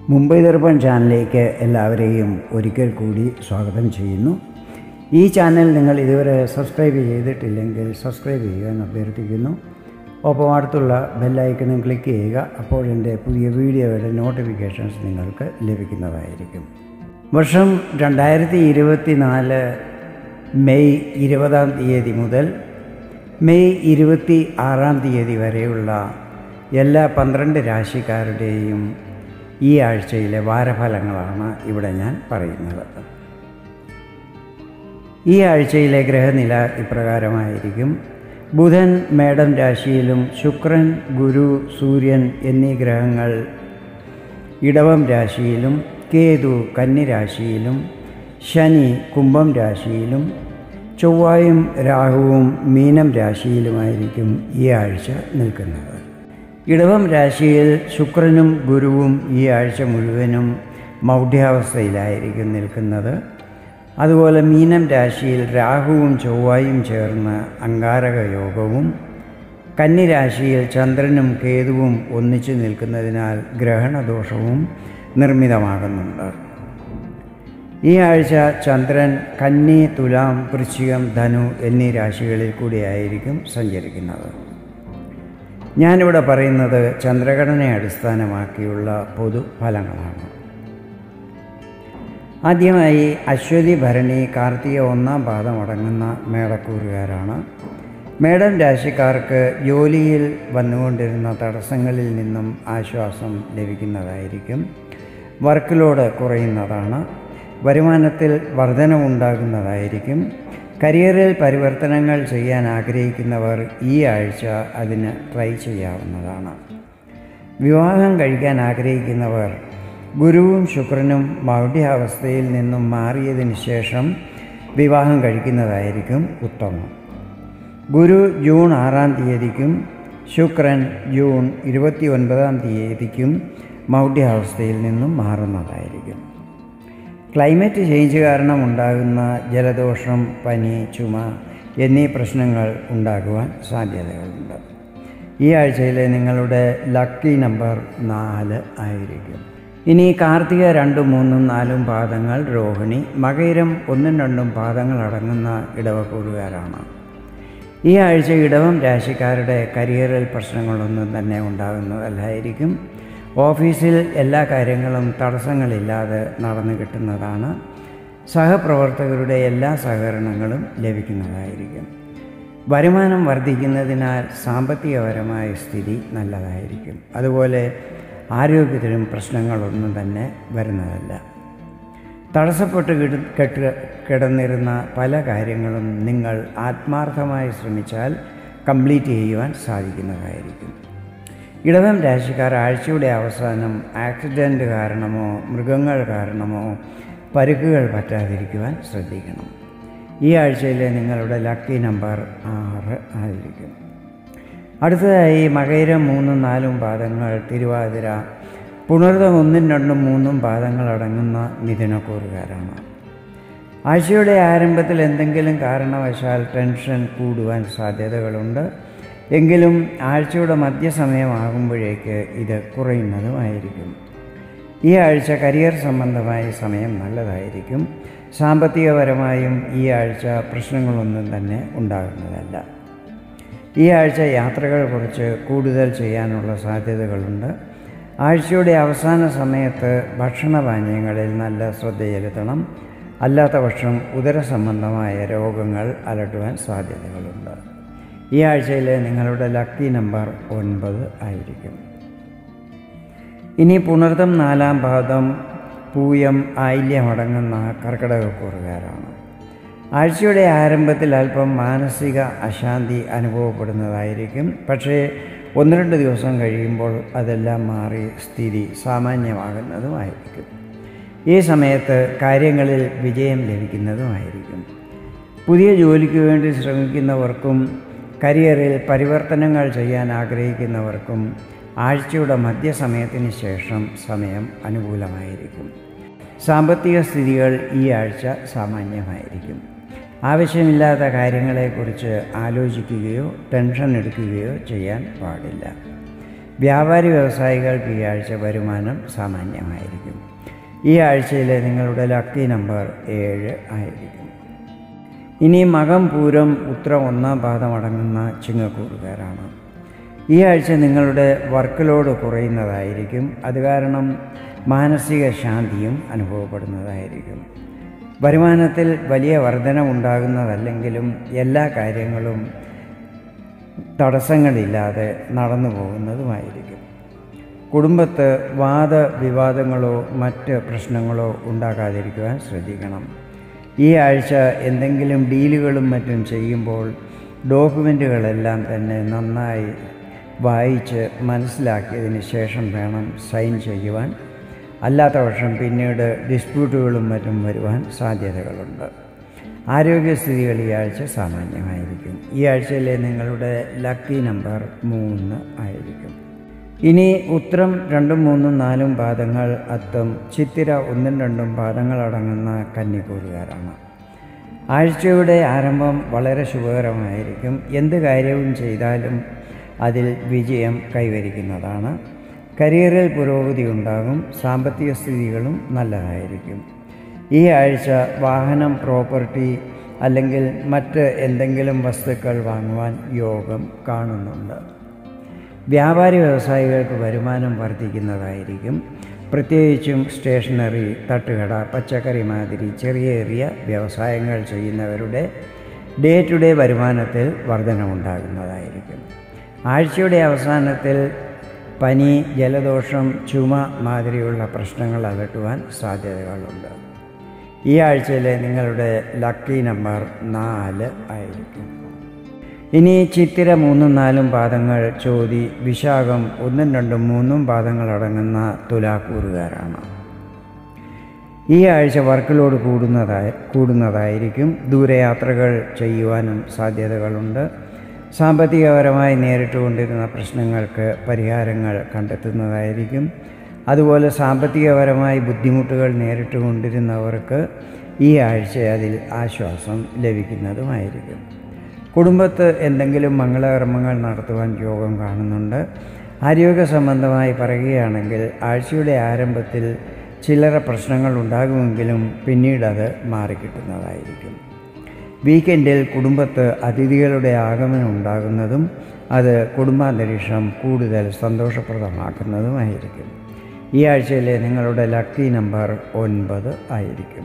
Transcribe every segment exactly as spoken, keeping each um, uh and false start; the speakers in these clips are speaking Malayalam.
മുംബൈ ദർപ്പൺ ചാനലിലേക്ക് എല്ലാവരെയും ഒരിക്കൽ കൂടി സ്വാഗതം ചെയ്യുന്നു. ഈ ചാനൽ നിങ്ങൾ ഇതുവരെ സബ്സ്ക്രൈബ് ചെയ്തിട്ടില്ലെങ്കിൽ സബ്സ്ക്രൈബ് ചെയ്യുവാൻ അഭ്യർത്ഥിക്കുന്നു. ഒപ്പം അടുത്തുള്ള ബെല്ലൈക്കണും ക്ലിക്ക് ചെയ്യുക. അപ്പോൾ എൻ്റെ പുതിയ വീഡിയോയുടെ നോട്ടിഫിക്കേഷൻസ് നിങ്ങൾക്ക് ലഭിക്കുന്നതായിരിക്കും. വർഷം രണ്ടായിരത്തി ഇരുപത്തി നാല് മെയ് ഇരുപതാം തീയതി മുതൽ മെയ് ഇരുപത്തി ആറാം തീയതി വരെയുള്ള എല്ലാ പന്ത്രണ്ട് രാശിക്കാരുടെയും ഈ ആഴ്ചയിലെ വാരഫലങ്ങളാണ് ഇവിടെ ഞാൻ പറയുന്നത്. ഈ ആഴ്ചയിലെ ഗ്രഹനില ഇപ്രകാരമായിരിക്കും. ബുധൻ മേടം രാശിയിലും ശുക്രൻ, ഗുരു, സൂര്യൻ എന്നീ ഗ്രഹങ്ങൾ ഇടവം രാശിയിലും, കേതു കന്നി രാശിയിലും, ശനി കുംഭം രാശിയിലും, ചൊവ്വായും രാഹുവും മീനം രാശിയിലുമായിരിക്കും ഈ ആഴ്ച നിൽക്കുന്നത്. ഇടവം രാശിയിൽ ശുക്രനും ഗുരുവും ഈ ആഴ്ച മുഴുവനും മൗഢ്യാവസ്ഥയിലായിരിക്കും നിൽക്കുന്നത്. അതുപോലെ മീനം രാശിയിൽ രാഹുവും ചൊവ്വായും ചേർന്ന് അംഗാരക യോഗവും, കന്നി രാശിയിൽ ചന്ദ്രനും കേതുവും ഒന്നിച്ചു നിൽക്കുന്നതിനാൽ ഗ്രഹണദോഷവും നിർമ്മിതമാകുന്നുണ്ട്. ഈ ആഴ്ച ചന്ദ്രൻ കന്നി, തുലാം, വൃശ്ചികം, ധനു എന്നീ രാശികളിൽ കൂടിയായിരിക്കും സഞ്ചരിക്കുന്നത്. ഞാനിവിടെ പറയുന്നത് ചന്ദ്രഘടനയെ അടിസ്ഥാനമാക്കിയുള്ള പൊതുഫലങ്ങളാണ്. ആദ്യമായി അശ്വതി, ഭരണി, കാർത്തിക ഒന്നാം പാദമടങ്ങുന്ന മേടക്കൂറുകാരാണ്. മേടം രാശിക്കാർക്ക് ജോലിയിൽ വന്നുകൊണ്ടിരുന്ന തടസ്സങ്ങളിൽ നിന്നും ആശ്വാസം ലഭിക്കുന്നതായിരിക്കും. വർക്ക് ലോഡ് കുറയുന്നതാണ്. വരുമാനത്തിൽ വർധനവുണ്ടാകുന്നതായിരിക്കും. കരിയറിൽ പരിവർത്തനങ്ങൾ ചെയ്യാൻ ആഗ്രഹിക്കുന്നവർ ഈ ആഴ്ച അതിന് ട്രൈ ചെയ്യാവുന്നതാണ്. വിവാഹം കഴിക്കാൻ ആഗ്രഹിക്കുന്നവർ ഗുരുവും ശുക്രനും മൗഢ്യാവസ്ഥയിൽ നിന്നും മാറിയതിന് ശേഷം വിവാഹം കഴിക്കുന്നതായിരിക്കും ഉത്തമം. ഗുരു ജൂൺ ആറാം തീയതിക്കും ശുക്രൻ ജൂൺ ഇരുപത്തി ഒൻപതാം തീയതിക്കും മൗഢ്യാവസ്ഥയിൽ നിന്നും മാറുന്നതായിരിക്കും. ക്ലൈമറ്റ് ചേഞ്ച് കാരണം ഉണ്ടാകുന്ന ജലദോഷം, പനി, ചുമ എന്നീ പ്രശ്നങ്ങൾ ഉണ്ടാകുവാൻ സാധ്യതകളുണ്ട്. ഈ ആഴ്ചയിലെ നിങ്ങളുടെ ലക്കി നമ്പർ നാല് ആയിരിക്കും. ഇനി കാർത്തിക രണ്ടും മൂന്നും നാലും പാദങ്ങൾ രോഹിണി, മകയിരം ഒന്നും രണ്ടും പാദങ്ങൾ അടങ്ങുന്ന ഇടവക്കൂറുകാരാണ്. ഈ ആഴ്ച ഇടവം രാശിക്കാരുടെ കരിയറിൽ പ്രശ്നങ്ങളൊന്നും തന്നെ ഉണ്ടാകുന്നതല്ലായിരിക്കും. ഓഫീസിൽ എല്ലാ കാര്യങ്ങളും തടസ്സങ്ങളില്ലാതെ നടന്നു കിട്ടുന്നതാണ്. സഹപ്രവർത്തകരുടെ എല്ലാ സഹകരണങ്ങളും ലഭിക്കുന്നതായിരിക്കും. വരുമാനം വർദ്ധിക്കുന്നതിനാൽ സാമ്പത്തികപരമായ സ്ഥിതി നല്ലതായിരിക്കും. അതുപോലെ ആരോഗ്യത്തിലും പ്രശ്നങ്ങളൊന്നും തന്നെ വരുന്നതല്ല. തടസ്സപ്പെട്ട് കെട്ട് കിടന്നിരുന്ന പല കാര്യങ്ങളും നിങ്ങൾ ആത്മാർത്ഥമായി ശ്രമിച്ചാൽ കംപ്ലീറ്റ് ചെയ്യുവാൻ സാധിക്കുന്നതായിരിക്കും. ഇടവം രാശിക്കാർ ആഴ്ചയുടെ അവസാനം ആക്സിഡൻറ്റ് കാരണമോ മൃഗങ്ങൾ കാരണമോ പരുക്കുകൾ പറ്റാതിരിക്കുവാൻ ശ്രദ്ധിക്കണം. ഈ ആഴ്ചയിലെ നിങ്ങളുടെ ലക്കി നമ്പർ ആറ് ആയിരിക്കും. അടുത്തതായി മകയിരം മൂന്നും നാലും പാദങ്ങൾ തിരുവാതിര, പുണർതം ഒന്നും രണ്ടും മൂന്നും പാദങ്ങൾ അടങ്ങുന്ന മിഥുനക്കൂറുകാരാണ്. ആഴ്ചയുടെ ആരംഭത്തിൽ എന്തെങ്കിലും കാരണവശാൽ ടെൻഷൻ കൂടുവാൻ സാധ്യതകളുണ്ട്. എങ്കിലും ആഴ്ചയുടെ മധ്യസമയമാകുമ്പോഴേക്ക് ഇത് കുറയുന്നതുമായിരിക്കും. ഈ ആഴ്ച കരിയർ സംബന്ധമായ സമയം നല്ലതായിരിക്കും. സാമ്പത്തികപരമായും ഈ ആഴ്ച പ്രശ്നങ്ങളൊന്നും തന്നെ ഉണ്ടാകുന്നതല്ല. ഈ ആഴ്ച യാത്രകൾ കുറിച്ച് കൂടുതൽ ചെയ്യാനുള്ള സാധ്യതകളുണ്ട്. ആഴ്ചയുടെ അവസാന സമയത്ത് ഭക്ഷണപാനീയങ്ങളിൽ നല്ല ശ്രദ്ധ ചെലുത്തണം. അല്ലാത്ത പക്ഷം ഉദര സംബന്ധമായ രോഗങ്ങൾ അലട്ടുവാൻ സാധ്യതകളുണ്ട്. ഈ ആഴ്ചയിലെ നിങ്ങളുടെ ലക്കി നമ്പർ ഒൻപത് ആയിരിക്കും. ഇനി പുണർതം നാലാം പാദം, പൂയം, ആയില്യമടങ്ങുന്ന കർക്കിടകക്കൂറുകാരാണ്. ആഴ്ചയുടെ ആരംഭത്തിൽ അല്പം മാനസിക അശാന്തി അനുഭവപ്പെടുന്നതായിരിക്കും. പക്ഷേ ഒന്ന് രണ്ട് ദിവസം കഴിയുമ്പോൾ അതെല്ലാം മാറി സ്ഥിതി സാമാന്യമാകുന്നതുമായിരിക്കും. ഈ സമയത്ത് കാര്യങ്ങളിൽ വിജയം ലഭിക്കുന്നതുമായിരിക്കും. പുതിയ ജോലിക്ക് വേണ്ടി ശ്രമിക്കുന്നവർക്കും കരിയറിൽ പരിവർത്തനങ്ങൾ ചെയ്യാൻ ആഗ്രഹിക്കുന്നവർക്കും ആഴ്ചയുടെ മധ്യസമയത്തിന് ശേഷം സമയം അനുകൂലമായിരിക്കും. സാമ്പത്തിക സ്ഥിതികൾ ഈ ആഴ്ച സാമാന്യമായിരിക്കും. ആവശ്യമില്ലാത്ത കാര്യങ്ങളെക്കുറിച്ച് ആലോചിക്കുകയോ ടെൻഷൻ എടുക്കുകയോ ചെയ്യാൻ പാടില്ല. വ്യാപാരി വ്യവസായികൾക്ക് ഈ ആഴ്ച വരുമാനം സാമാന്യമായിരിക്കും. ഈ ആഴ്ചയിലെ നിങ്ങളുടെ ലക്കി നമ്പർ ഏഴ് ആയിരിക്കും. ഇനി മകം, പൂരം, ഉത്രം ഒന്നാം പാദം അടങ്ങുന്ന ചിങ്ങക്കൂറുകാരാണ്. ഈ ആഴ്ച നിങ്ങളുടെ വർക്ക് ലോഡ് കുറയുന്നതായിരിക്കും. അത് കാരണം മാനസിക ശാന്തിയും അനുഭവപ്പെടുന്നതായിരിക്കും. വരുമാനത്തിൽ വലിയ വർധനവുണ്ടാകുന്നതല്ലെങ്കിലും എല്ലാ കാര്യങ്ങളും തടസ്സങ്ങളില്ലാതെ നടന്നു പോകുന്നതുമായിരിക്കും. കുടുംബത്ത് വാദവിവാദങ്ങളോ മറ്റ് പ്രശ്നങ്ങളോ ഉണ്ടാകാതിരിക്കുവാൻ ശ്രദ്ധിക്കണം. ഈ ആഴ്ച എന്തെങ്കിലും ഡീലുകളും മറ്റും ചെയ്യുമ്പോൾ ഡോക്യുമെൻറ്റുകളെല്ലാം തന്നെ നന്നായി വായിച്ച് മനസ്സിലാക്കിയതിന് ശേഷം വേണം സൈൻ ചെയ്യുവാൻ. അല്ലാത്ത പക്ഷം പിന്നീട് ഡിസ്പ്യൂട്ടുകളും മറ്റും വരുവാൻ സാധ്യതകളുണ്ട്. ആരോഗ്യസ്ഥിതികൾ ഈ ആഴ്ച സാമാന്യമായിരിക്കും. ഈ ആഴ്ചയിലെ നിങ്ങളുടെ ലക്കി നമ്പർ മൂന്ന് ആയിരിക്കും. ഇനി ഉത്രം രണ്ടും മൂന്നും നാലും പാദങ്ങൾ, അത്തം, ചിത്തിര ഒന്നും രണ്ടും പാദങ്ങൾ അടങ്ങുന്ന കന്നിക്കൂറുകാരാണ്. ആഴ്ചയുടെ ആരംഭം വളരെ ശുഭകരമായിരിക്കും. എന്ത് കാര്യവും ചെയ്താലും അതിൽ വിജയം കൈവരിക്കുന്നതാണ്. കരിയറിൽ പുരോഗതി ഉണ്ടാകും. സാമ്പത്തിക സ്ഥിതികളും നല്ലതായിരിക്കും. ഈ ആഴ്ച വാഹനം, പ്രോപ്പർട്ടി അല്ലെങ്കിൽ മറ്റ് എന്തെങ്കിലും വസ്തുക്കൾ വാങ്ങുവാൻ യോഗം കാണുന്നുണ്ട്. വ്യാപാരി വ്യവസായികൾക്ക് വരുമാനം വർദ്ധിക്കുന്നതായിരിക്കും. പ്രത്യേകിച്ചും സ്റ്റേഷനറി, തട്ടുകട, പച്ചക്കറി മാതിരി ചെറിയ ചെറിയ വ്യവസായങ്ങൾ ചെയ്യുന്നവരുടെ ഡേ ടു ഡേ വരുമാനത്തിൽ വർധനമുണ്ടാകുന്നതായിരിക്കും. ആഴ്ചയുടെ അവസാനത്തിൽ പനി, ജലദോഷം, ചുമ മാതിരിയുള്ള പ്രശ്നങ്ങൾ അലട്ടുവാൻ സാധ്യതകളുണ്ട്. ഈ ആഴ്ചയിലെ നിങ്ങളുടെ ലക്കി നമ്പർ നാല് ആയിരിക്കും. ഇനി ചിത്തിര മൂന്നും നാലും പാദങ്ങൾ, ചോതി, വിശാഖം ഒന്നും രണ്ടും മൂന്നും പാദങ്ങൾ അടങ്ങുന്ന തുലാക്കൂറുകാരാണ്. ഈ ആഴ്ച വർക്ക് ലോഡ് കൂടുന്നതായി കൂടുന്നതായിരിക്കും. ദൂരയാത്രകൾ ചെയ്യുവാനും സാധ്യതകളുണ്ട്. സാമ്പത്തികപരമായി നേരിട്ടുകൊണ്ടിരുന്ന പ്രശ്നങ്ങൾക്ക് പരിഹാരങ്ങൾ കണ്ടെത്തുന്നതായിരിക്കും. അതുപോലെ സാമ്പത്തികപരമായി ബുദ്ധിമുട്ടുകൾ നേരിട്ടുകൊണ്ടിരുന്നവർക്ക് ഈ ആഴ്ച അതിൽ ആശ്വാസം ലഭിക്കുന്നതുമായിരിക്കും. കുടുംബത്ത് എന്തെങ്കിലും മംഗളകർമ്മങ്ങൾ നടത്തുവാൻ യോഗം കാണുന്നുണ്ട്. ആരോഗ്യ സംബന്ധമായി പറയുകയാണെങ്കിൽ ആഴ്ചയുടെ ആരംഭത്തിൽ ചില്ലറ പ്രശ്നങ്ങൾ ഉണ്ടാകുമെങ്കിലും പിന്നീടത് മാറിക്കിട്ടുന്നതായിരിക്കും. വീക്കെൻഡിൽ കുടുംബത്ത് അതിഥികളുടെ ആഗമനം ഉണ്ടാകുന്നതും അത് കുടുംബാന്തരീക്ഷം കൂടുതൽ സന്തോഷപ്രദമാക്കുന്നതുമായിരിക്കും. ഈ ആഴ്ചയിലെ നിങ്ങളുടെ ലക്കി നമ്പർ ഒൻപത് ആയിരിക്കും.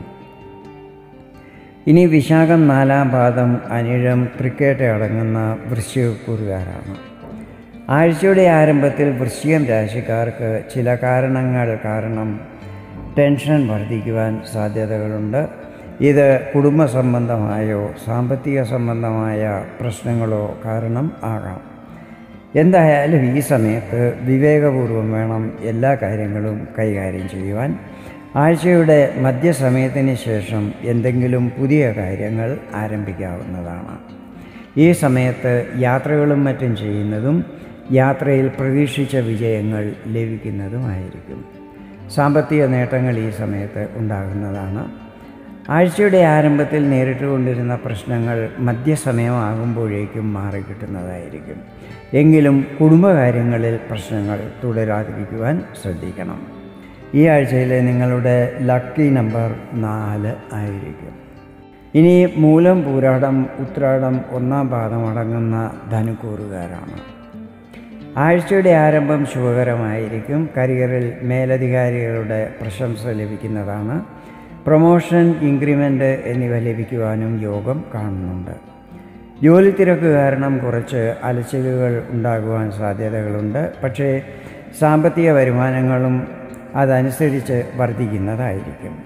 ഇനി വിശാഖം നാലാം പാദം, അനിഴം, തൃക്കേട്ട അടങ്ങുന്ന വൃശ്ചികക്കൂറുകാരാണ്. ആഴ്ചയുടെ ആരംഭത്തിൽ വൃശ്ചികം രാശിക്കാർക്ക് ചില കാരണങ്ങൾ കാരണം ടെൻഷൻ വർദ്ധിക്കുവാൻ സാധ്യതകളുണ്ട്. ഇത് കുടുംബ സംബന്ധമായോ സാമ്പത്തിക സംബന്ധമായ പ്രശ്നങ്ങളോ കാരണം ആകാം. എന്തായാലും ഈ സമയത്ത് വിവേകപൂർവം വേണം എല്ലാ കാര്യങ്ങളും കൈകാര്യം ചെയ്യുവാൻ. ആഴ്ചയുടെ മധ്യസമയത്തിന് ശേഷം എന്തെങ്കിലും പുതിയ കാര്യങ്ങൾ ആരംഭിക്കാവുന്നതാണ്. ഈ സമയത്ത് യാത്രകളും മറ്റും ചെയ്യുന്നതും യാത്രയിൽ പ്രതീക്ഷിച്ച വിജയങ്ങൾ ലഭിക്കുന്നതുമായിരിക്കും. സാമ്പത്തിക നേട്ടങ്ങൾ ഈ സമയത്ത് ഉണ്ടാകുന്നതാണ്. ആഴ്ചയുടെ ആരംഭത്തിൽ നേരിട്ടുകൊണ്ടിരുന്ന പ്രശ്നങ്ങൾ മധ്യസമയമാകുമ്പോഴേക്കും മാറിക്കിട്ടുന്നതായിരിക്കും. എങ്കിലും കുടുംബകാര്യങ്ങളിൽ പ്രശ്നങ്ങൾ തുടരാതിരിക്കുവാൻ ശ്രദ്ധിക്കണം. ഈ ആഴ്ചയിലെ നിങ്ങളുടെ ലക്കി നമ്പർ നാല് ആയിരിക്കും. ഇനി മൂലം, പൂരാടം, ഉത്രാടം ഒന്നാം പാദം അടങ്ങുന്ന ധനുക്കൂറുകാരാണ്. ആഴ്ചയുടെ ആരംഭം ശുഭകരമായിരിക്കും. കരിയറിൽ മേലധികാരികളുടെ പ്രശംസ ലഭിക്കുന്നതാണ്. പ്രൊമോഷൻ, ഇൻക്രിമെൻ്റ് എന്നിവ ലഭിക്കുവാനും യോഗം കാണുന്നുണ്ട്. ജോലി തിരക്ക് കാരണം കുറച്ച് അലച്ചിലുകൾ ഉണ്ടാകുവാൻ സാധ്യതകളുണ്ട്. പക്ഷേ സാമ്പത്തിക വരുമാനങ്ങളും അതനുസരിച്ച് വർദ്ധിക്കുന്നതായിരിക്കും.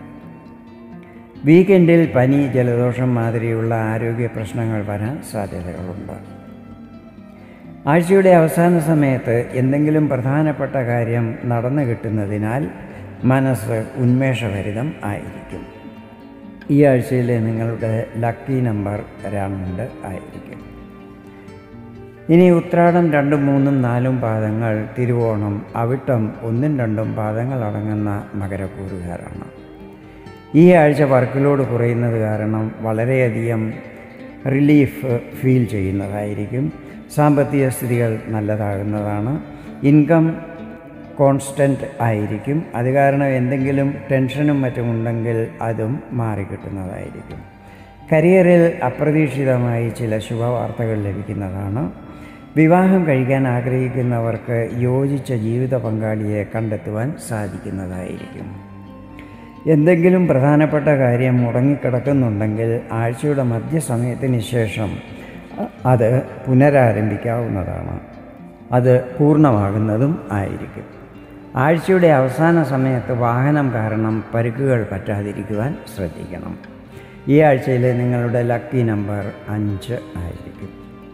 വീക്കെൻഡിൽ പനി, ജലദോഷം മാതിരിയുള്ള ആരോഗ്യ പ്രശ്നങ്ങൾ വരാൻ സാധ്യതകളുണ്ട്. ആഴ്ചയുടെ അവസാന സമയത്ത് എന്തെങ്കിലും പ്രധാനപ്പെട്ട കാര്യം നടന്നു കിട്ടുന്നതിനാൽ മനസ്സ് ഉന്മേഷഭരിതം ആയിരിക്കും. ഈ ആഴ്ചയിലെ നിങ്ങളുടെ ലക്കി നമ്പർ രണ്ട് ആയിരിക്കും. ഇനി ഉത്രാടം രണ്ടും മൂന്നും നാലും പാദങ്ങൾ, തിരുവോണം, അവിട്ടം ഒന്നും രണ്ടും പാദങ്ങൾ അടങ്ങുന്ന മകരക്കൂറുകാരാണ്. ഈ ആഴ്ച വർക്ക് ലോഡ് കുറയുന്നത് കാരണം വളരെയധികം റിലീഫ് ഫീൽ ചെയ്യുന്നതായിരിക്കും. സാമ്പത്തിക സ്ഥിതികൾ നല്ലതാകുന്നതാണ്. ഇൻകം കോൺസ്റ്റൻ്റ് ആയിരിക്കും. അത് കാരണം എന്തെങ്കിലും ടെൻഷനും മറ്റും ഉണ്ടെങ്കിൽ അതും മാറിക്കിട്ടുന്നതായിരിക്കും. കരിയറിൽ അപ്രതീക്ഷിതമായി ചില ശുഭവാർത്തകൾ ലഭിക്കുന്നതാണ്. വിവാഹം കഴിക്കാൻ ആഗ്രഹിക്കുന്നവർക്ക് യോജിച്ച ജീവിത പങ്കാളിയെ കണ്ടെത്തുവാൻ സാധിക്കുന്നതായിരിക്കും. എന്തെങ്കിലും പ്രധാനപ്പെട്ട കാര്യം മുടങ്ങിക്കിടക്കുന്നുണ്ടെങ്കിൽ ആഴ്ചയുടെ മധ്യസമയത്തിന് ശേഷം അത് പുനരാരംഭിക്കാവുന്നതാണ്. അത് പൂർണ്ണമാകുന്നതും ആയിരിക്കും. ആഴ്ചയുടെ അവസാന സമയത്ത് വാഹനം കാരണം പരുക്കുകൾ പറ്റാതിരിക്കുവാൻ ശ്രദ്ധിക്കണം. ഈ ആഴ്ചയിലെ നിങ്ങളുടെ ലക്കി നമ്പർ അഞ്ച് ആയിരിക്കും.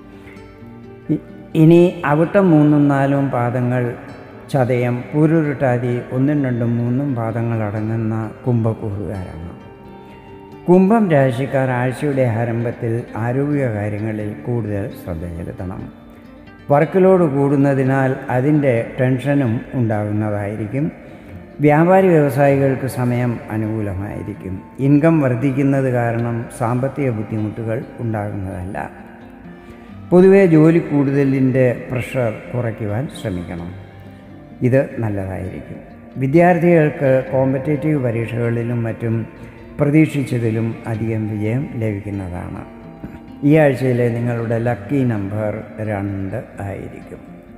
ഇനി അവിട്ടം മൂന്നും നാലും പാദങ്ങൾ, ചതയം, പൂരുരുട്ടാതി ഒന്നും രണ്ടും മൂന്നും പാദങ്ങൾ അടങ്ങുന്ന കുംഭക്കൂറുകാരാണ്. കുംഭം രാശിക്കാർ ആഴ്ചയുടെ ആരംഭത്തിൽ ആരോഗ്യ കാര്യങ്ങളിൽ കൂടുതൽ ശ്രദ്ധ ചെലുത്തണം. വർക്ക് ലോഡ് കൂടുന്നതിനാൽ അതിൻ്റെ ടെൻഷനും ഉണ്ടാകുന്നതായിരിക്കും. വ്യാപാരി വ്യവസായികൾക്ക് സമയം അനുകൂലമായിരിക്കും. ഇൻകം വർദ്ധിക്കുന്നത് കാരണം സാമ്പത്തിക ബുദ്ധിമുട്ടുകൾ ഉണ്ടാകുന്നതല്ല. പൊതുവെ ജോലി കൂടുതലിൻ്റെ പ്രഷർ കുറയ്ക്കുവാൻ ശ്രമിക്കണം. ഇത് നല്ലതായിരിക്കും. വിദ്യാർത്ഥികൾക്ക് കോമ്പറ്റേറ്റീവ് പരീക്ഷകളിലും മറ്റും പ്രതീക്ഷിച്ചതിലും അധികം വിജയം ലഭിക്കുന്നതാണ്. ഈ ആഴ്ചയിലെ നിങ്ങളുടെ ലക്കി നമ്പർ രണ്ട് ആയിരിക്കും.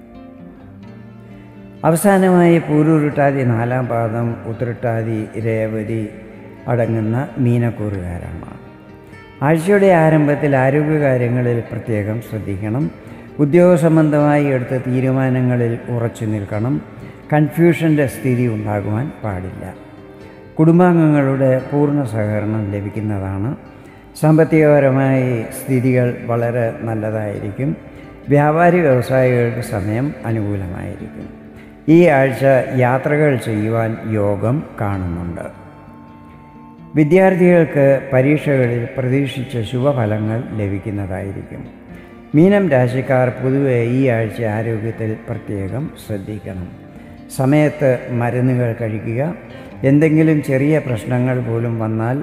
അവസാനമായി പൂരുരുട്ടാതി നാലാം പാദം, ഉത്രട്ടാതി, രേവതി അടങ്ങുന്ന മീനക്കൂറുകാരാണ്. ആഴ്ചയുടെ ആരംഭത്തിൽ ആരോഗ്യകാര്യങ്ങളിൽ പ്രത്യേകം ശ്രദ്ധിക്കണം. ഉദ്യോഗ സംബന്ധമായി എടുത്ത തീരുമാനങ്ങളിൽ ഉറച്ചു നിൽക്കണം. കൺഫ്യൂഷൻ്റെ സ്ഥിതി ഉണ്ടാകുവാൻ പാടില്ല. കുടുംബാംഗങ്ങളുടെ പൂർണ്ണ സഹകരണം ലഭിക്കുന്നതാണ്. സാമ്പത്തികപരമായി സ്ഥിതികൾ വളരെ നല്ലതായിരിക്കും. വ്യാപാരി വ്യവസായികൾക്ക് സമയം അനുകൂലമായിരിക്കും. ഈ ആഴ്ച യാത്രകൾ ചെയ്യുവാൻ യോഗം കാണുന്നുണ്ട്. വിദ്യാർത്ഥികൾക്ക് പരീക്ഷകളിൽ പ്രതീക്ഷിച്ച ശുഭഫലങ്ങൾ ലഭിക്കുന്നതായിരിക്കും. മീനം രാശിക്കാർ പൊതുവെ ഈ ആഴ്ച ആരോഗ്യത്തിൽ പ്രത്യേകം ശ്രദ്ധിക്കണം. സമയത്ത് മരുന്നുകൾ കഴിക്കുക. എന്തെങ്കിലും ചെറിയ പ്രശ്നങ്ങൾ പോലും വന്നാൽ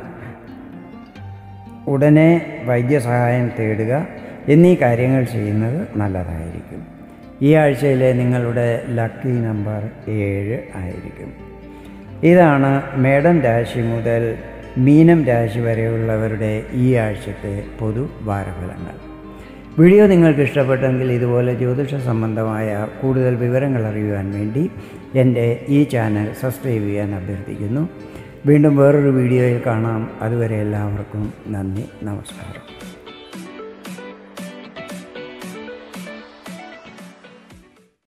ഉടനെ വൈദ്യസഹായം തേടുക എന്നീ കാര്യങ്ങൾ ചെയ്യുന്നത് നല്ലതായിരിക്കും. ഈ ആഴ്ചയിലെ നിങ്ങളുടെ ലക്കി നമ്പർ ഏഴ് ആയിരിക്കും. ഇതാണ് മേടം രാശി മുതൽ മീനം രാശി വരെയുള്ളവരുടെ ഈ ആഴ്ചത്തെ പൊതു വാരഫലങ്ങൾ. വീഡിയോ നിങ്ങൾക്ക് ഇഷ്ടപ്പെട്ടെങ്കിൽ ഇതുപോലെ ജ്യോതിഷ സംബന്ധമായ കൂടുതൽ വിവരങ്ങൾ അറിയുവാൻ വേണ്ടി എൻ്റെ ഈ ചാനൽ സബ്സ്ക്രൈബ് ചെയ്യാൻ അഭ്യർത്ഥിക്കുന്നു. വീണ്ടും വേറൊരു വീഡിയോയിൽ കാണാം. അതുവരെ എല്ലാവർക്കും നന്ദി, നമസ്കാരം.